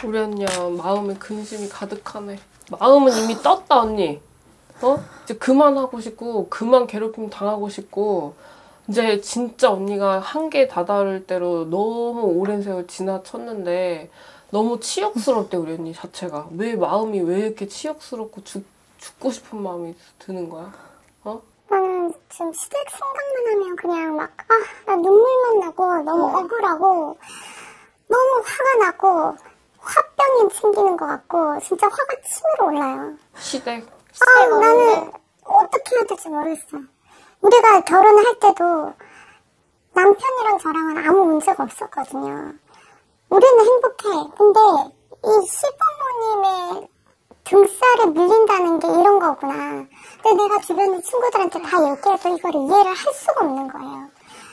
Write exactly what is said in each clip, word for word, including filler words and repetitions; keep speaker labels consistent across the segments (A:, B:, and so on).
A: 우리 언니야 마음에 근심이 가득하네. 마음은 이미 떴다 언니. 어? 이제 그만하고 싶고 그만 괴롭힘 당하고 싶고 이제 진짜 언니가 한계에 다다를 대로 너무 오랜 세월 지나쳤는데 너무 치욕스럽대 우리 언니 자체가. 왜 마음이 왜 이렇게 치욕스럽고 죽, 죽고 싶은 마음이 드는 거야? 어?
B: 나는 지금 시댁 생각만 하면 그냥 막 아, 나 눈물만 나고 너무 어. 억울하고 너무 화가 나고 화병이 생기는 것 같고 진짜 화가 치밀어 올라요.
A: 시댁?
B: 아, 나는 어떻게 해야 될지 모르겠어. 우리가 결혼을 할 때도 남편이랑 저랑은 아무 문제가 없었거든요. 우리는 행복해. 근데 이 시부모님의 등살에 밀린다는 게 이런 거구나. 근데 내가 주변에 친구들한테 다 얘기해도 이걸 이해를 할 수가 없는 거예요.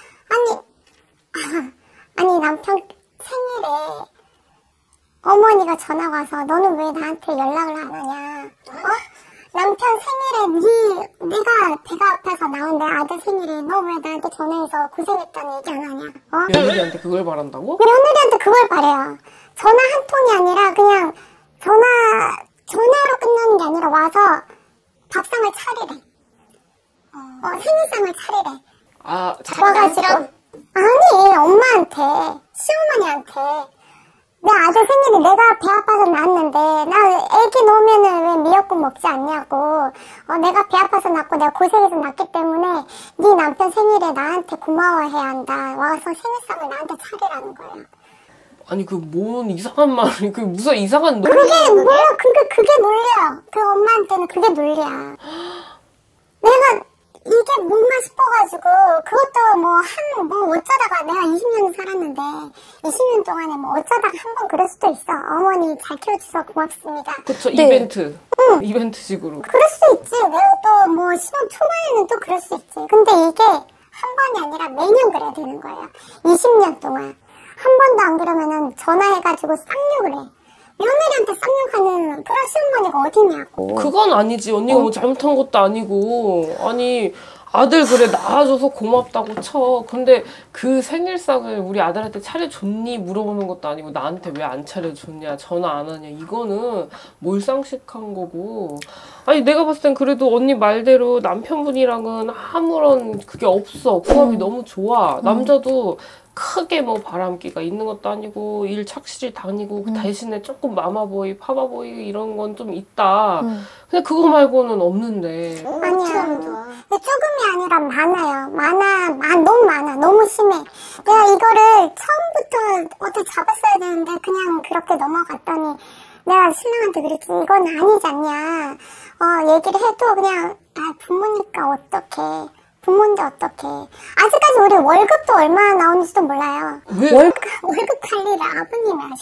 B: 아니, 아니 남편 생일에 어머니가 전화 와서 너는 왜 나한테 연락을 안 하냐? 어? 남편 생일에 네, 내가 배가 아파서 나온 내 아들 생일에 너 왜 나한테 전화해서 고생했다는 얘기 안 하냐? 어?
A: 며느리한테 그걸 바란다고?
B: 며느리한테 그걸 바래요. 전화 한 통이 아니라 그냥 전화, 전화로 끝나는 게 아니라 와서 밥상을 차리래. 어, 생일상을 차리래.
A: 아,
B: 와가지고. 아니, 엄마한테, 시어머니한테. 내 아들 생일이 내가 배 아파서 낳았는데 나 애기 놓으면은 왜 미역국 먹지 않냐고. 어, 내가 배 아파서 낳고 내가 고생해서 낳기 때문에 네 남편 생일에 나한테 고마워해야 한다. 와서 생일상을 나한테 차리라는 거예요.
A: 아니 그 뭔 이상한 말이 그 무슨 이상한 논리.
B: 그게 뭐야? 그게 그게 논리야. 그 엄마한테는 그게 논리야. 내가 이게 뭔가 싶어가지고 그것도 뭐 한 뭐 어쩌다가 내가 이십 년 살았는데 이십 년 동안에 뭐 어쩌다가 한 번 그럴 수도 있어. 어머니 잘 키워주셔서 고맙습니다.
A: 그쵸.
B: 네.
A: 이벤트.
B: 응.
A: 이벤트식으로.
B: 그럴 수 있지. 내가 또 뭐 신혼 초반에는 또 그럴 수 있지. 근데 이게 한 번이 아니라 매년 그래야 되는 거예요. 이십 년 동안 한 번도 안 그러면은 전화해가지고 쌍욕을 해. 며느리한테 쌍욕하는 그런 시어머니가 어디냐고.
A: 그건 아니지. 언니가
B: 어?
A: 뭐 잘못한 것도 아니고. 아니 아들 그래 낳아줘서 고맙다고 쳐. 근데 그 생일상을 우리 아들한테 차려줬니 물어보는 것도 아니고 나한테 왜 안 차려줬냐 전화 안 하냐 이거는 몰상식한 거고. 아니 내가 봤을 땐 그래도 언니 말대로 남편분이랑은 아무런 그게 없어. 궁합이 음. 너무 좋아. 남자도 크게 뭐 바람기가 있는 것도 아니고 일 착실히 다니고 음. 대신에 조금 마마보이 파마보이 이런 건 좀 있다. 음. 근데 그거 말고는 없는데.
B: 아니야. 조금이 아니라 많아요. 많아. 많, 너무 많아. 너무 심해. 내가 이거를 처음부터 어떻게 잡았어야 되는데 그냥 그렇게 넘어갔더니 내가 신랑한테 그랬지. 이건 아니지 않냐. 어, 얘기를 해도 그냥 아, 부모니까 어떡해. 부모인데 어떡해. 아직까지 우리 월급도 얼마나 나오는지도 몰라요.
A: 왜?
B: 월급, 월급 관리를 아버님이 하셔.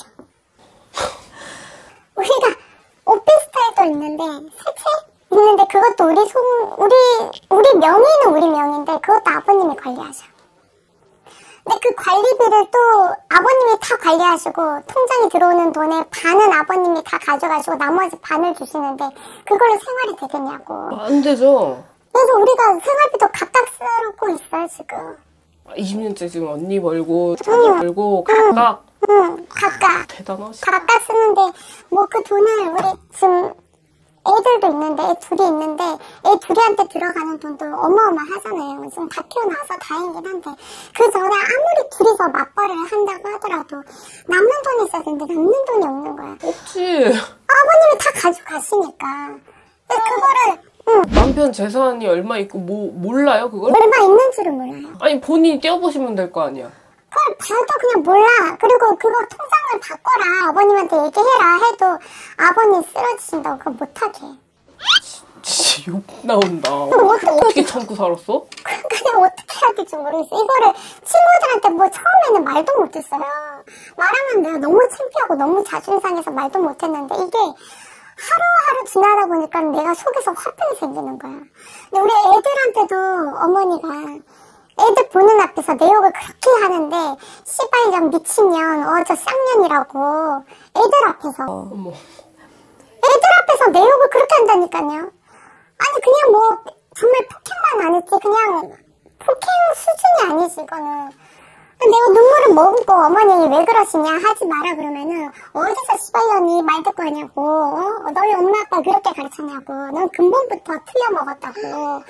B: 우리가 오피스텔도 있는데 세 채 있는데 그것도 우리 송 우리 우리 명의는 우리 명의인데 그것도 아버님이 관리하셔. 근데 그 관리비를 또 아버님이 다 관리하시고 통장에 들어오는 돈의 반은 아버님이 다 가져가시고 나머지 반을 주시는데 그걸로 생활이 되겠냐고.
A: 안 되죠.
B: 그래서 우리가 생활비도 각각 쓰고 있어요 지금.
A: 이십 년째 지금 언니 벌고 자녀 응. 벌고 각각.
B: 응, 응 각각.
A: 대단하시다.
B: 각각 쓰는데 뭐 그 돈을 우리 지금 애들도 있는데 애 둘이 있는데 애 둘이한테 들어가는 돈도 어마어마하잖아요. 지금 다 키워나와서 다행이긴 한데 그 전에 아무리 둘이서 맞벌이를 한다고 하더라도 남는 돈이 있어야 되는데 남는 돈이 없는 거야.
A: 없지.
B: 아버님이 다 가져가시니까. 근데 그거를 응.
A: 남편 재산이 얼마 있고 뭐 몰라요 그걸?
B: 얼마 있는 줄은 몰라요.
A: 아니 본인이 떼어보시면 될 거 아니야.
B: 그걸 봐도 그냥 몰라. 그리고 그거 통장을 바꿔라. 아버님한테 얘기해라 해도 아버님 쓰러지신다고 그거 못하게.
A: 진짜 욕 나온다.
B: 어떻게,
A: 어떻게 참고 살았어?
B: 그냥 어떻게 해야 될지 모르겠어. 이거를 친구들한테 뭐 처음에는 말도 못했어요. 말하면 내가 너무 창피하고 너무 자존심 상해서 말도 못했는데 이게 하루하루 지나다 보니까 내가 속에서 화병이 생기는 거야. 근데 우리 애들한테도 어머니가 애들 보는 앞에서 내 욕을 그렇게 하는데 씨발이랑 미친년 어 저 쌍년이라고 애들 앞에서
A: 어머.
B: 애들 앞에서 내 욕을 그렇게 한다니까요. 아니 그냥 뭐 정말 폭행만 안 했지 그냥 폭행 수준이 아니지 이거는. 내가 눈물을 머금고 어머니 왜 그러시냐 하지 마라 그러면은 어디서 시발년이 말 듣고 하냐고. 어? 너희 엄마 아빠 그렇게 가르쳤냐고. 넌 근본부터 틀려 먹었다고.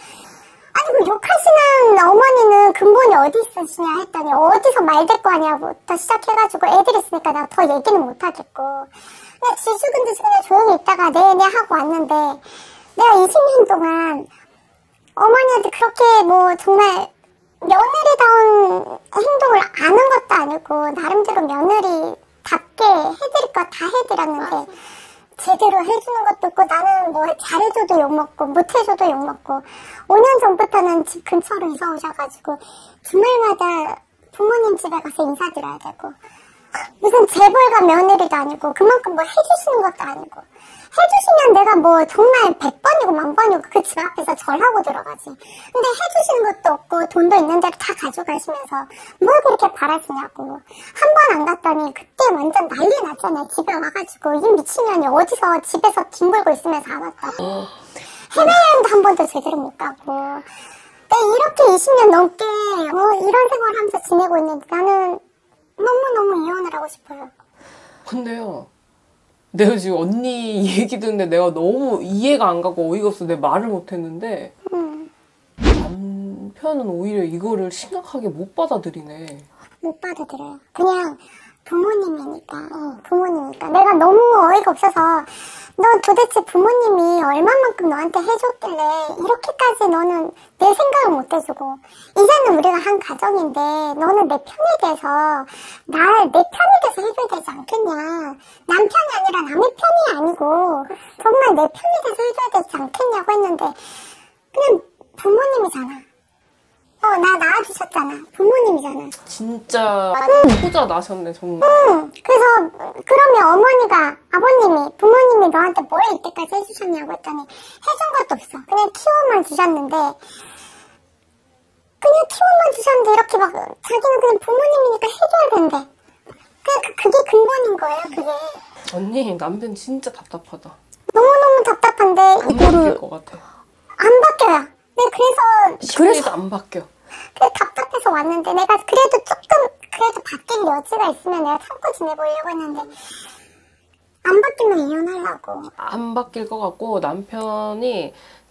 B: 아니 그 욕하시는 어머니는 근본이 어디 있으시냐 했더니 어디서 말 듣고 하냐부터 시작해가지고 애들 있으니까 내가 더 얘기는 못하겠고. 그냥 지죽은듯이 그냥 조용히 있다가 네네 하고 왔는데 내가 이십 년 동안 어머니한테 그렇게 뭐 정말 며느리다운 행동을 아는 것도 아니고 나름대로 며느리답게 해드릴 거 다 해드렸는데 제대로 해주는 것도 없고 나는 뭐 잘해줘도 욕먹고 못해줘도 욕먹고 오 년 전부터는 집 근처로 이사 오셔가지고 주말마다 부모님 집에 가서 인사드려야 되고 무슨 재벌가 며느리도 아니고 그만큼 뭐 해주시는 것도 아니고 해주시면 내가 뭐 정말 백 번이고 만 번이고 그 집 앞에서 절하고 들어가지. 근데 해주시는 것도 없고 돈도 있는 대로 다 가져가시면서 뭘 그렇게 바라시냐고. 한 번 안 갔더니 그때 완전 난리 났잖아요. 집에 와가지고 이 미친년이 어디서 집에서 뒹굴고 있으면서 안 왔다고. 해외여행도 한 번도 제대로 못 가고. 내가 이렇게 이십 년 넘게 어, 이런 생활을 하면서 지내고 있는데 나는 너무너무 이혼을 하고 싶어요.
A: 근데요. 내가 지금 언니 얘기 듣는데 내가 너무 이해가 안 가고 어이가 없어. 내 말을 못했는데
B: 음.
A: 남편은 오히려 이거를 심각하게 못 받아들이네.
B: 못 받아들여요. 그냥 부모님이니까. 어, 부모님이니까. 내가 너무 어이가 없어서 너 도대체 부모님이 얼마만큼 너한테 해줬길래 이렇게까지 너는 내 생각을 못 해주고 이제는 우리가 한 가정인데 너는 내 편에 대해서 날 내 편에 대해서 해줘야 되지 않겠냐. 남편이 아니라 남의 편이 아니고 정말 내 편에 대해서 해줘야 되지 않겠냐고 했는데 그냥 부모님이잖아. 어, 나 낳아주셨잖아. 부모님이잖아.
A: 진짜 후자 나셨네 정말.
B: 응. 그래서 그러면 어머니가 아버님이 부모님이 너한테 뭘 이때까지 해주셨냐고 했더니 해준 것도 없어. 그냥 키워만 주셨는데 그냥 키워만 주셨는데 이렇게 막 자기는 그냥 부모님이니까 해줘야 된대. 그냥 그, 그게 근본인 거예요. 그게.
A: 언니 남편 진짜 답답하다.
B: 너무너무 답답한데
A: 안 바뀔
B: 이거를
A: 것 같아.
B: 안 바뀌어요. 네, 그래서
A: 그래서 안 바뀌어.
B: 그래 답답해서 왔는데 내가 그래도 조금 그래도 바뀔 여지가 있으면 내가 참고 지내보려고 했는데 안 바뀌면 이혼하려고.
A: 안 바뀔 것 같고 남편이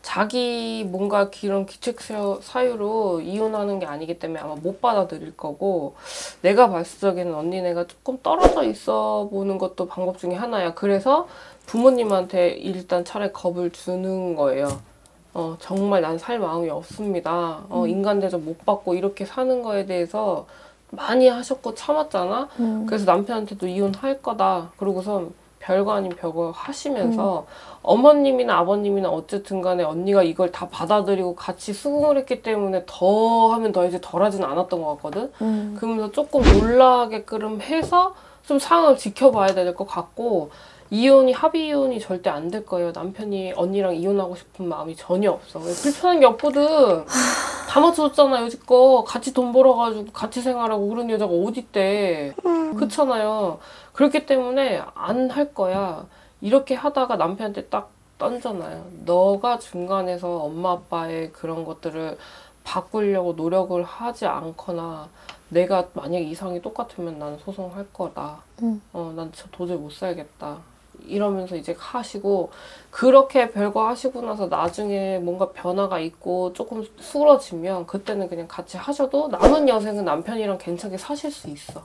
A: 자기 뭔가 이런 기책 사유로 이혼하는 게 아니기 때문에 아마 못 받아들일 거고 내가 봤을 적에는 언니네가 조금 떨어져 있어 보는 것도 방법 중에 하나야. 그래서 부모님한테 일단 차라리 겁을 주는 거예요. 어, 정말 난 살 마음이 없습니다. 어, 음. 인간 대접 못 받고 이렇게 사는 거에 대해서 많이 하셨고 참았잖아. 음. 그래서 남편한테도 이혼할 거다. 그러고선 별거 아닌 별거 하시면서 음. 어머님이나 아버님이나 어쨌든 간에 언니가 이걸 다 받아들이고 같이 수긍을 했기 때문에 더 하면 더 이제 덜 하진 않았던 것 같거든. 음. 그러면서 조금 놀라게끔 해서 좀 상황을 지켜봐야 될 것 같고 이혼이 합의 이혼이 절대 안 될 거예요. 남편이 언니랑 이혼하고 싶은 마음이 전혀 없어. 불편한 게 없거든. 다 맞춰줬잖아 여지껏. 같이 돈 벌어가지고 같이 생활하고 그런 여자가 어딨대. 음. 그렇잖아요. 그렇기 때문에 안 할 거야. 이렇게 하다가 남편한테 딱 던져놔요. 너가 중간에서 엄마 아빠의 그런 것들을 바꾸려고 노력을 하지 않거나 내가 만약에 이상이 똑같으면 난 소송할 거다. 음. 어, 난 도저히 못 살겠다. 이러면서 이제 하시고 그렇게 별거 하시고 나서 나중에 뭔가 변화가 있고 조금 수그러지면 그때는 그냥 같이 하셔도 남은 여생은 남편이랑 괜찮게 사실 수 있어.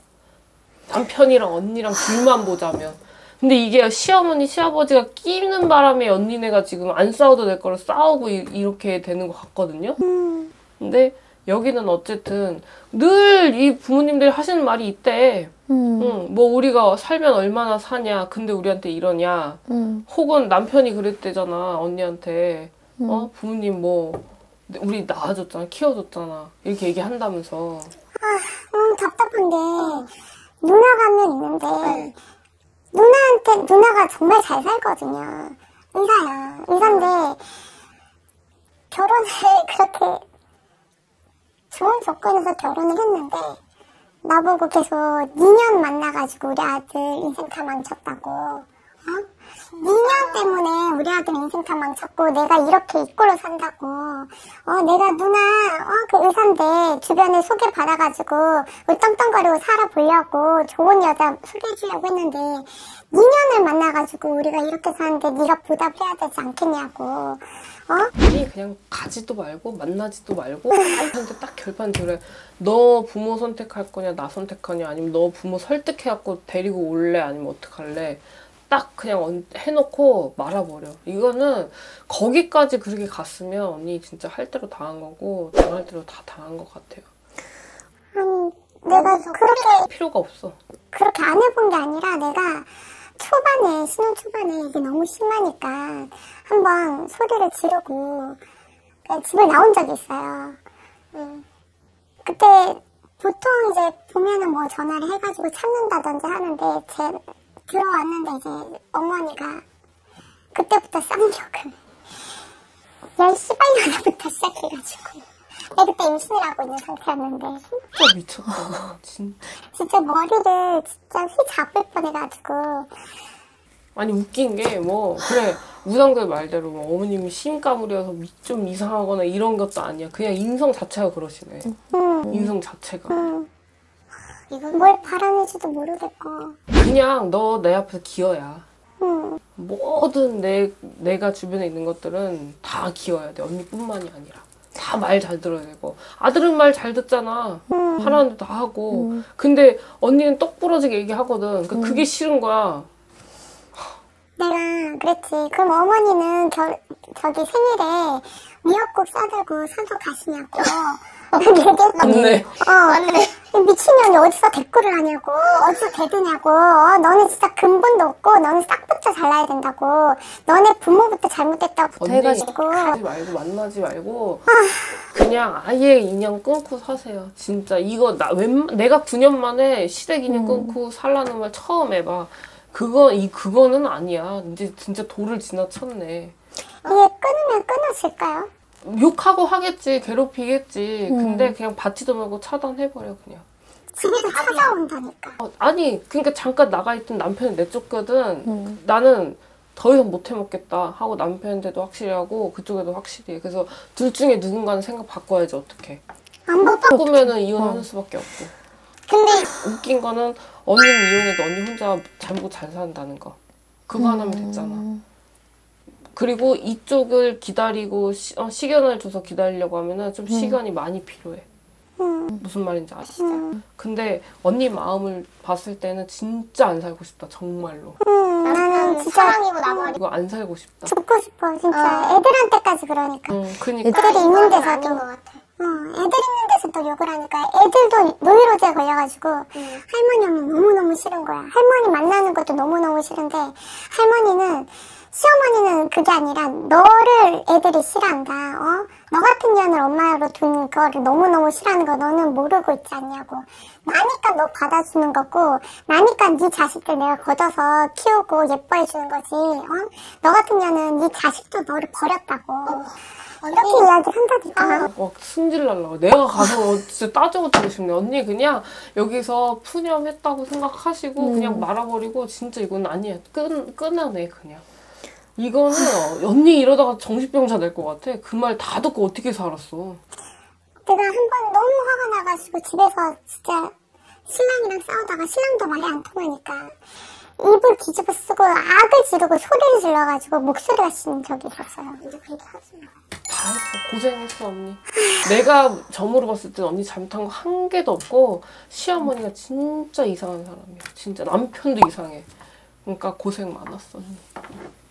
A: 남편이랑 언니랑 둘만 보자면. 근데 이게 시어머니 시아버지가 끼는 바람에 언니네가 지금 안 싸워도 될 거를 싸우고 이, 이렇게 되는 것 같거든요. 근데 여기는 어쨌든 늘 이 부모님들이 하시는 말이 있대. 음. 응, 뭐 우리가 살면 얼마나 사냐. 근데 우리한테 이러냐. 음. 혹은 남편이 그랬대잖아. 언니한테. 음. 어 부모님 뭐 우리 낳아줬잖아. 키워줬잖아. 이렇게 얘기한다면서.
B: 아, 음, 답답한 게 누나가 한 명 있는데 누나한테 누나가 정말 잘 살거든요. 의사야. 의사인데 결혼을 그렇게 좋은 조건에서 결혼을 했는데 나보고 계속 이 년 만나가지고 우리 아들 인생 다 망쳤다고. 어? 니년 때문에 우리 아들 인생 다 망쳤고 내가 이렇게 이꼴로 산다고 어 내가 누나 어 그 의사인데 주변에 소개받아가지고 울떵떵거리고 살아보려고 좋은 여자 소개해주려고 했는데 니년을 만나가지고 우리가 이렇게 사는데 네가 보답해야 되지 않겠냐고 어?
A: 아니 그냥 가지도 말고 만나지도 말고 남편한테 딱 결판 지으래. 너 부모 선택할 거냐 나 선택하냐 아니면 너 부모 설득해갖고 데리고 올래 아니면 어떡할래. 딱 그냥 해놓고 말아버려. 이거는 거기까지 그렇게 갔으면 언니 진짜 할 대로 다 한 거고 당할 대로 다 당한 것 같아요.
B: 아니 내가 그렇게
A: 필요가 없어.
B: 그렇게 안 해본 게 아니라 내가 초반에 신혼 초반에 이게 너무 심하니까 한번 소리를 지르고 집을 나온 적이 있어요. 음. 그때 보통 이제 보면은 뭐 전화를 해가지고 참는다든지 하는데 제 들어왔는데 이제 어머니가 그때부터 쌍욕을 열 시발년부터 시작해가지고 내가 그때 임신을 하고 있는 상태였는데
A: 진짜 미쳤다. 진짜.
B: 진짜 머리를 진짜 휘 잡을 뻔해가지고
A: 아니 웃긴 게 뭐 그래 우상들 말대로 뭐 어머님이 심 까무려서 좀 이상하거나 이런 것도 아니야. 그냥 인성 자체가 그러시네.
B: 음.
A: 인성 자체가.
B: 음. 이건 뭘 바라는지도 모르겠고
A: 그냥 너 내 앞에서 기어야.
B: 음.
A: 모든 내, 내가 주변에 있는 것들은 다 기어야 돼. 언니뿐만이 아니라. 다 말 잘 들어야 되고. 아들은 말 잘 듣잖아.
B: 음.
A: 하라는 대로 다 하고.
C: 음.
A: 근데 언니는 똑 부러지게 얘기하거든. 그러니까
C: 음.
A: 그게 싫은 거야.
B: 내가 그랬지. 그럼 어머니는 겨, 저기 생일에 미역국 싸들고 산소 가시냐고 얘기했더니
A: 맞네.
B: 어, 맞네. 미친년이 어디서 대꾸를 하냐고 어디서 대드냐고 어, 너는 진짜 근본도 없고 너는 싹부터 잘라야 된다고 너네 부모부터 잘못됐다고
A: 언니
B: 해가지고
A: 가지 말고 만나지 말고 그냥 아예 인연 끊고 사세요. 진짜 이거 나 웬, 내가 구 년 만에 시댁 인연 끊고 살라는 말 처음 해봐. 그거 이 그거는 아니야. 이제 진짜 도를 지나쳤네.
B: 이게 끊으면 끊어질까요?
A: 욕하고 하겠지, 괴롭히겠지.
C: 음.
A: 근데 그냥 받지도 말고 차단해버려 그냥.
B: 집에도 찾아온다니까.
A: 어, 아니 그러니까 잠깐 나가 있던 남편이 내쫓거든.
C: 음.
A: 나는 더 이상 못 해먹겠다 하고 남편한테도 확실히 하고 그쪽에도 확실히 해. 그래서 둘 중에 누군가는 생각 바꿔야지 어떡해.
B: 안
A: 못
B: 바꿔.
A: 바꾸면은 이혼하는 수밖에 없고.
B: 근데
A: 웃긴 거는 언니는 이혼해도 언니 혼자 잘 먹고 잘 산다는 거. 그거 하나면 됐잖아.
C: 음.
A: 그리고 이쪽을 기다리고 시, 어, 시간을 줘서 기다리려고 하면은 좀
C: 음.
A: 시간이 많이 필요해.
B: 음,
A: 무슨 말인지 아시죠?
B: 음,
A: 근데 언니 마음을 봤을 때는 진짜 안 살고 싶다. 정말로.
B: 음, 나는 진짜 사랑이고 나머지
A: 이거 안 살고 싶다.
B: 죽고 싶어 진짜. 애들한테까지 그러니까.
A: 응, 그니까.
B: 애들이 있는 데서도 어, 애들 있는 데서도 욕을 하니까 애들도 노이로제에 걸려가지고 할머니 오면 너무너무 싫은 거야. 할머니 만나는 것도 너무너무 싫은데 할머니는 시어머니는 그게 아니라 너를 애들이 싫어한다. 어? 너 같은 년을 엄마로 둔 거를 너무너무 싫어하는 거 너는 모르고 있지 않냐고. 나니까 너 받아주는 거고 나니까 네 자식들 내가 걷어서 키우고 예뻐해주는 거지. 어? 너 같은 년은 네 자식도 너를 버렸다고. 이렇게 이야기한다니까.
A: 막 승질 날라. 내가 가서 진짜 따져보고 싶네. 언니 그냥 여기서 푸념했다고 생각하시고
C: 음.
A: 그냥 말아버리고 진짜 이건 아니야. 끊, 끊어내 그냥. 이거는 언니 이러다가 정신병자 될 것 같아. 그 말 다 듣고 어떻게 살았어.
B: 내가 한 번 너무 화가 나가지고 집에서 진짜 신랑이랑 싸우다가 신랑도 말이 안 통하니까 입을 뒤집어 쓰고 악을 지르고 소리를 질러가지고 목소리가 씌는 적이 있었어요. 이제 그렇게 하지 마.
A: 다 했어. 고생했어 언니. 내가 점으로 봤을 땐 언니 잘못한 거 한 개도 없고 시어머니가 진짜 이상한 사람이야. 진짜 남편도 이상해. 그러니까 고생 많았어 언니.